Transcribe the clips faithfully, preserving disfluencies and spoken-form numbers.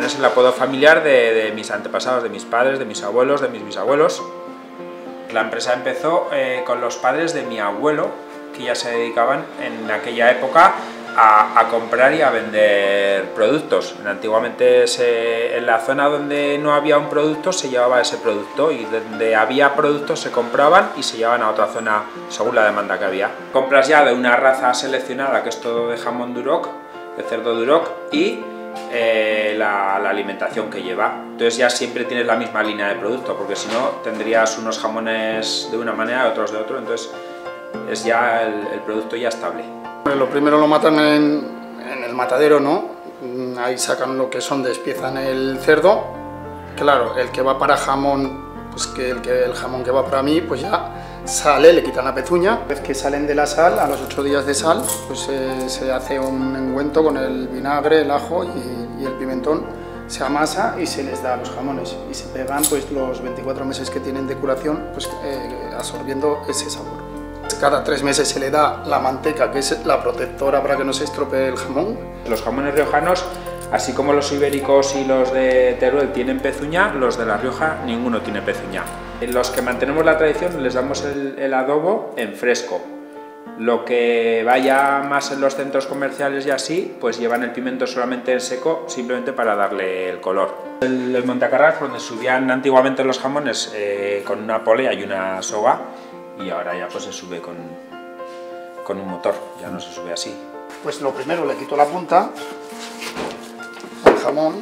es el apodo familiar de, de mis antepasados, de mis padres, de mis abuelos, de mis bisabuelos. La empresa empezó eh, con los padres de mi abuelo, que ya se dedicaban en aquella época a, a comprar y a vender productos. Antiguamente se, en la zona donde no había un producto se llevaba ese producto, y donde había productos se compraban y se llevaban a otra zona según la demanda que había. Compras ya de una raza seleccionada, que es todo de jamón duroc, de cerdo duroc, y eh, la, la alimentación que lleva. Entonces ya siempre tienes la misma línea de producto, porque si no tendrías unos jamones de una manera y otros de otro. Entonces es ya el, el producto ya estable. Lo primero lo matan en, en el matadero, ¿no? Ahí sacan lo que son, despiezan el cerdo. Claro, el que va para jamón, pues que el, que el jamón que va para mí, pues ya sale, le quitan la pezuña. Una vez que salen de la sal, a los ocho días de sal, pues eh, se hace un engüento con el vinagre, el ajo y, y el pimentón. Se amasa y se les da a los jamones, y se pegan pues los veinticuatro meses que tienen de curación, pues eh, absorbiendo ese sabor. Cada tres meses se le da la manteca, que es la protectora para que no se estropee el jamón. Los jamones riojanos, así como los ibéricos y los de Teruel tienen pezuña, los de La Rioja ninguno tiene pezuña. Los que mantenemos la tradición les damos el, el adobo en fresco. Lo que vaya más en los centros comerciales y así, pues llevan el pimiento solamente en seco, simplemente para darle el color. El, el Montacarrás, donde subían antiguamente los jamones eh, con una polea y una soga, y ahora ya pues se sube con, con un motor, ya no se sube así. Pues lo primero le quito la punta al jamón,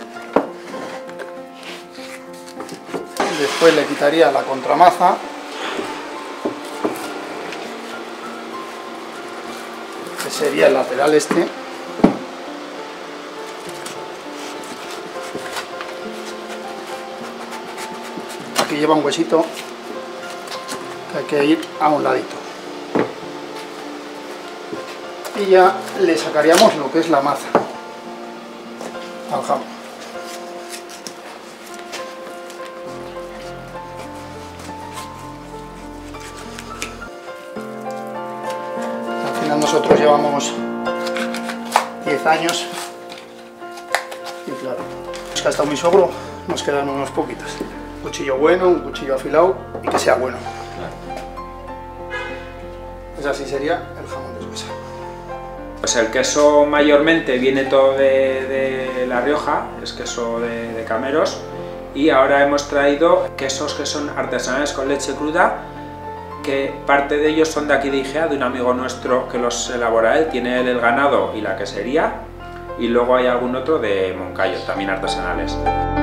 después le quitaría la contramaza, que sería el lateral este, aquí lleva un huesito que hay que ir a un ladito, y ya le sacaríamos lo que es la maza al jamón. Al final nosotros llevamos diez años y claro, que hasta mi sogro nos quedan unos poquitos. Un cuchillo bueno, un cuchillo afilado y que sea bueno. Pues así sería el jamón de Suiza. Pues el queso mayormente viene todo de, de La Rioja, es queso de, de cameros, y ahora hemos traído quesos que son artesanales con leche cruda, que parte de ellos son de aquí de Igea, de un amigo nuestro que los elabora él, tiene él el ganado y la quesería, y luego hay algún otro de Moncayo, también artesanales.